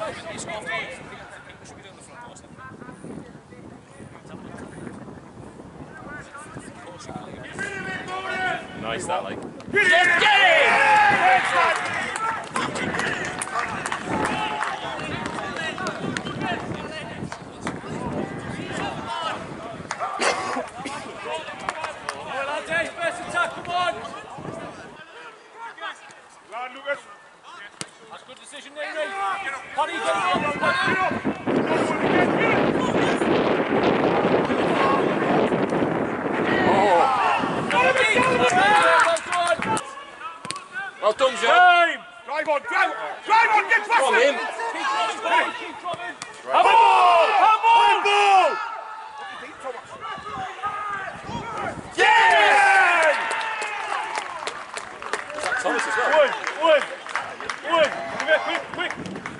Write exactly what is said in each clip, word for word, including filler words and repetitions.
Nice that, like. Get it! Get it! That's a good decision, Navy. Paddy, get it up, Paddy. Well done, Joe. Drive on, drive, drive on, get past him. Keep dropping, keep dropping. Have a ball, have a ball. Yeah! Is that Thomas as well? Wood, wood, wood. Quick, quick.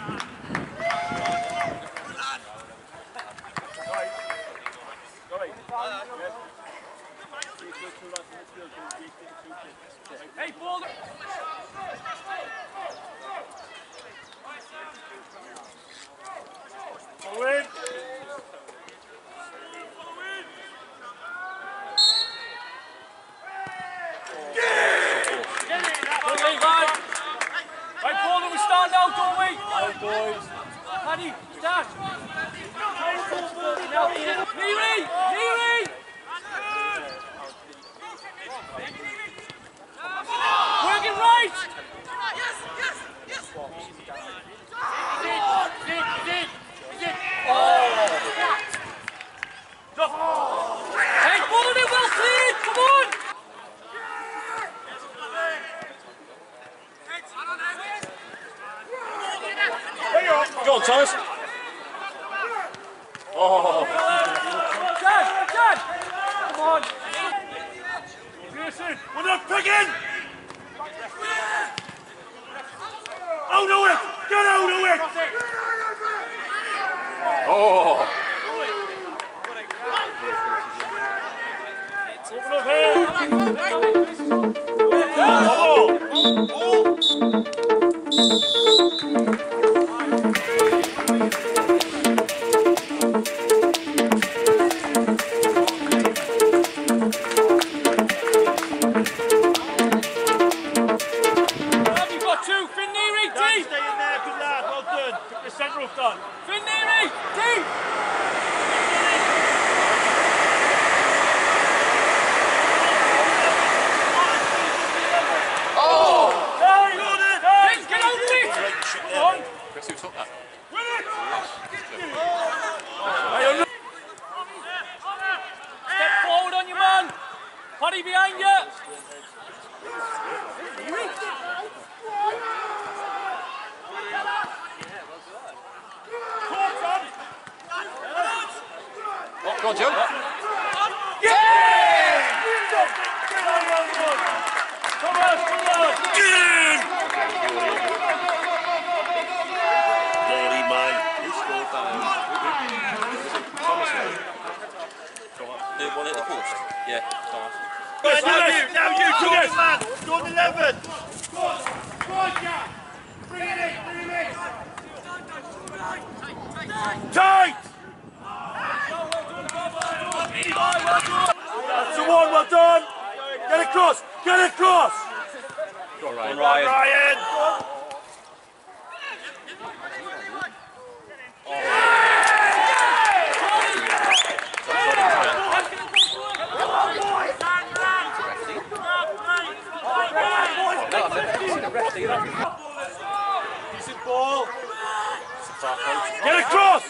Hey, Boldon! Follow in! Right, Boldon, we stand out, don't we? Out, boys. Paddy, start. Neary! Neary! Working right! Yes, yes, yes! Dig, dig, dig, dig. Oh! Hey, Boldon, well cleared! Come on! Go on, Thomas. Oh. Dad, Dad! Come on. Pearson, we're not picking! Out of it! Get out of it! Oh. Open up here! Come on! Paddy behind you! Oh, go on, Joe. Yeah! Come on, come on! Naughty man. Who scored that? Thomas. The one at the post? Yeah, Thomas. Right, now you, now you, Jordan man! Jordan eleven! Go on, go on, Jack! Bring it in, bring it in! Tight! That's the one, well done! Get across, get across! Go on, Ryan. Ryan! Ryan. Decent ball. Get across.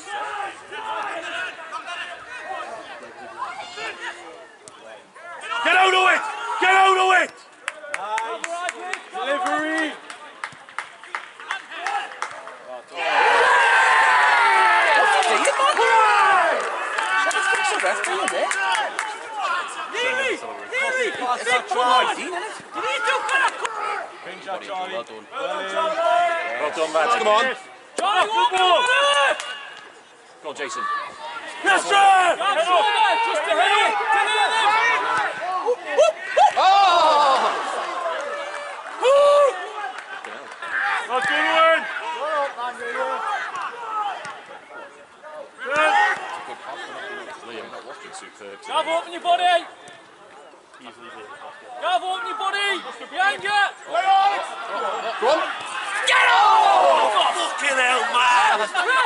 Get out of it. Get out of it. Nice. Delivery. Charlie. Well done. Well done, lads. Come on. Charlie, walk on. Go on, Jason. Yes, sir. Just to hit it. To hit it. Oh! Well done, Wayne. superb. Gav, open your body! Gav, open your body! Behind you! Go on! Get on! Fucking hell, man!